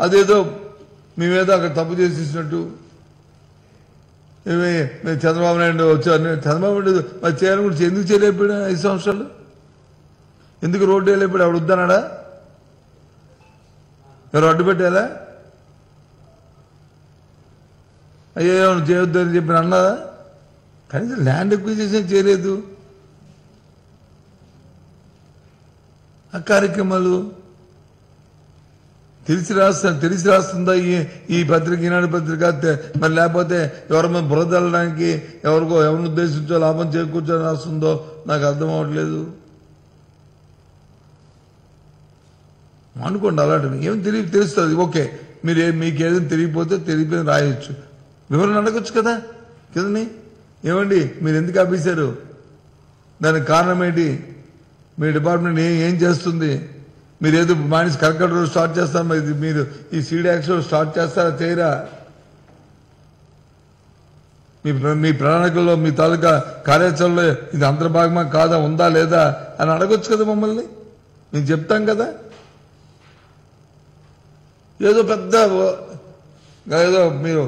అదేదో మేమేదో అక్కడ తప్పు చేసేసినట్టు చంద్రబాబు నాయుడు వచ్చారు. చంద్రబాబు నాయుడు మరి చేయాలని కూడా ఎందుకు చేయలేకపోయాడు 5 సంవత్సరాలు? ఎందుకు రోడ్డు వేయలేకపోయాడు? ఆవిడ వద్దన్నాడా? ఎవరు అడ్డు పెట్టారా? అయ్యో చేయొద్దు అని చెప్పి అన్నదా? కనీసం ల్యాండ్ ఎక్విజిషన్ చేయలేదు. ఆ కార్యక్రమాలు తెలిసి రాస్తుందా ఈ పత్రిక, ఈనాడు పత్రిక? మరి లేకపోతే ఎవరి మీద బురదల్లడానికి ఎవరిని ఉద్దేశించో లాభం చేకూర్చొని రాస్తుందో నాకు అర్థం అవ్వట్లేదు. అనుకోండి అలాంటివి ఏం తెలుస్తుంది. ఓకే, మీకేదైనా తెలియపోతే రాయొచ్చు, వివరణ అడగొచ్చు కదా కదని. ఏమండి మీరు ఎందుకు ఆపేశారు? దానికి కారణం ఏంటి? మీ డిపార్ట్మెంట్ ఏం చేస్తుంది? మీరు ఏదో మానేసి కర్కట రోడ్ స్టార్ట్ చేస్తారు, మరి మీరు ఈ సీడ్ యాక్షన్ స్టార్ట్ చేస్తారా చేయరా? మీ ప్రణాళికల్లో మీ తాలూకా కార్యాచరణలో ఇది అంతర్భాగమా కాదా, ఉందా లేదా అని అడగొచ్చు కదా మమ్మల్ని. మేము చెప్తాం కదా. ఏదో పెద్ద ఏదో మీరు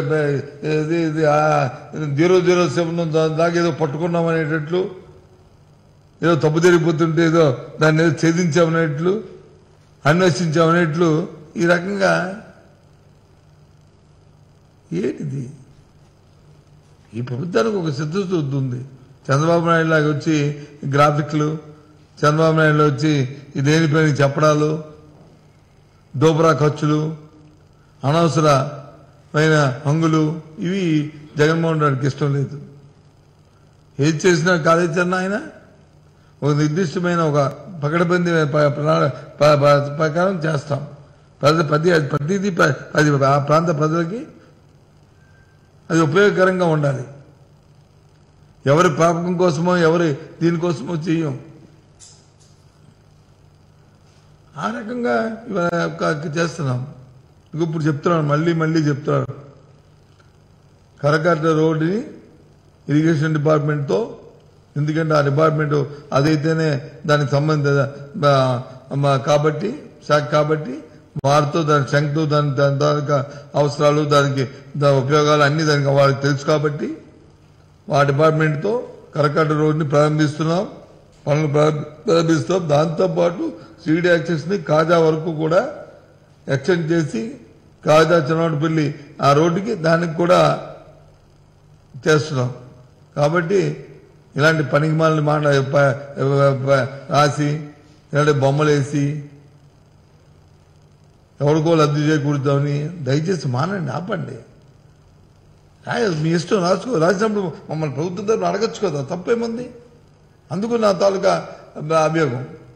007 దాకా ఏదో పట్టుకున్నామనేటట్లు, ఏదో తప్పు జరిగిపోతుంటే ఏదో దాన్ని ఏదో ఛేదించామనేట్లు, అన్వేషించామనేట్లు ఈ రకంగా ఏంటిది? ఈ ప్రభుత్వానికి ఒక చిత్తశుద్ధి ఉంది. చంద్రబాబు నాయుడు లాగా వచ్చి గ్రాఫిక్లు, చంద్రబాబు నాయుడు వచ్చి దేనిపైన చెప్పడాలు, దోబరా ఖర్చులు, అనవసరమైన హంగులు, ఇవి జగన్మోహన్ రెడ్డికి ఇష్టం లేదు. ఏది చేసినా కార్యాచరణ ఆయన ఒక నిర్దిష్టమైన ఒక పకడ్బందీ ప్రకారం చేస్తాం. ప్రతిదీ ఆ ప్రాంత ప్రజలకి అది ఉపయోగకరంగా ఉండాలి. ఎవరి పాపకం కోసమో ఎవరి దీనికోసమో చెయ్యం. ఆ రకంగా చేస్తున్నాం. ఇప్పుడు చెప్తున్నాను, మళ్ళీ చెప్తున్నాను, కరకట్ట రోడ్డుని ఇరిగేషన్ డిపార్ట్మెంట్తో, ఎందుకంటే ఆ డిపార్ట్మెంట్ అదైతేనే దానికి సంబంధించిన కాబట్టి శాఖ, కాబట్టి వారితో దాని శంఖతో దాని దానికి అవసరాలు, దానికి ఉపయోగాలు అన్ని దానికి వాళ్ళకి తెలుసు. కాబట్టి ఆ డిపార్ట్మెంట్తో కరకట్ట రోడ్డుని ప్రారంభిస్తున్నాం, పనులు ప్రారంభిస్తాం. దాంతోపాటు సీడీ యాక్సెస్ ని కాజా వరకు కూడా ఎక్స్టెండ్ చేసి, కాజా చిన్నపల్లి ఆ రోడ్డుకి దానికి కూడా చేస్తున్నాం. కాబట్టి ఇలాంటి పనికిమాలని రాసి, ఇలాంటి బొమ్మలు వేసి ఎవరికో లబ్ధి చేకూరుతామని దయచేసి మానండి, ఆపండి. మీ ఇష్టం రాసినప్పుడు మమ్మల్ని ప్రభుత్వం తరఫున అడగచ్చు కదా, తప్పేముంది? అందుకు నా తాలూకా అభియోగం.